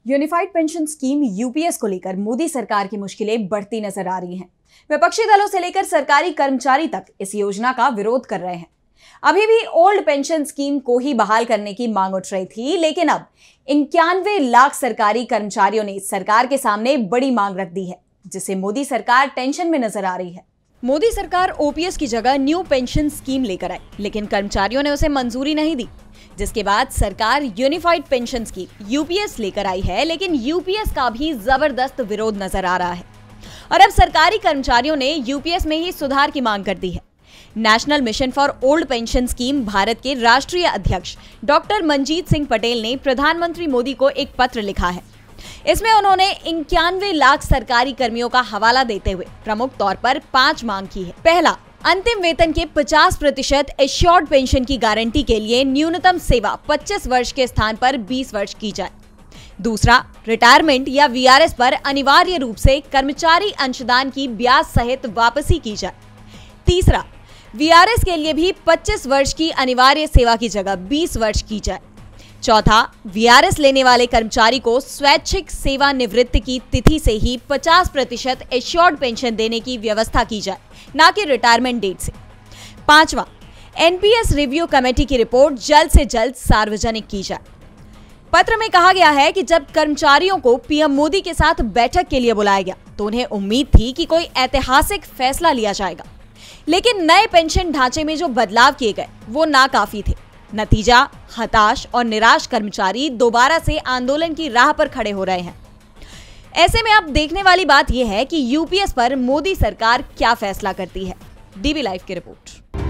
Unified pension scheme UPS को लेकर मोदी सरकार की मुश्किलें बढ़ती नजर आ रही हैं। विपक्षी दलों से लेकर सरकारी कर्मचारी तक इस योजना का विरोध कर रहे हैं। अभी भी ओल्ड पेंशन स्कीम को ही बहाल करने की मांग उठ रही थी, लेकिन अब 91 लाख सरकारी कर्मचारियों ने सरकार के सामने बड़ी मांग रख दी है, जिससे मोदी सरकार टेंशन में नजर आ रही है। मोदी सरकार ओपीएस की जगह न्यू पेंशन स्कीम लेकर आई, लेकिन कर्मचारियों ने उसे मंजूरी नहीं दी, जिसके बाद सरकार यूनिफाइड पेंशन स्कीम यूपीएस लेकर आई है। लेकिन यूपीएस का भी जबरदस्त विरोध नजर आ रहा है और अब सरकारी कर्मचारियों ने यूपीएस में ही सुधार की मांग कर दी है। National mission for old pension scheme Bharat के राष्ट्रीय अध्यक्ष डॉक्टर मनजीत सिंह पटेल ने प्रधानमंत्री मोदी को एक पत्र लिखा है। इसमें उन्होंने 91 लाख सरकारी कर्मियों का हवाला देते हुए प्रमुख तौर पर 5 मांग की है। पहला, अंतिम वेतन के 50% एश्योर्ड पेंशन की गारंटी के लिए न्यूनतम सेवा 25 वर्ष के स्थान पर 20 वर्ष की जाए। दूसरा, रिटायरमेंट या वीआरएस पर अनिवार्य रूप से कर्मचारी अंशदान की ब्याज सहित वापसी की जाए। तीसरा, वीआरएस के लिए भी 25 वर्ष की अनिवार्य सेवा की जगह 20 वर्ष की जाए। चौथा, वीआरएस लेने वाले कर्मचारी को स्वैच्छिक सेवानिवृत्ति की तिथि से ही 50% एश्योर्ड पेंशन देने की व्यवस्था की जाए, ना कि रिटायरमेंट डेट से। पांचवा, एनपीएस रिव्यू कमेटी की रिपोर्ट जल्द से जल्द सार्वजनिक की जाए। पत्र में कहा गया है कि जब कर्मचारियों को पीएम मोदी के साथ बैठक के लिए बुलाया गया तो उन्हें उम्मीद थी कि कोई ऐतिहासिक फैसला लिया जाएगा, लेकिन नए पेंशन ढांचे में जो बदलाव किए गए वो नाकाफी थे। नतीजा, हताश और निराश कर्मचारी दोबारा से आंदोलन की राह पर खड़े हो रहे हैं। ऐसे में अब देखने वाली बात यह है कि यूपीएस पर मोदी सरकार क्या फैसला करती है। डीबी लाइव की रिपोर्ट।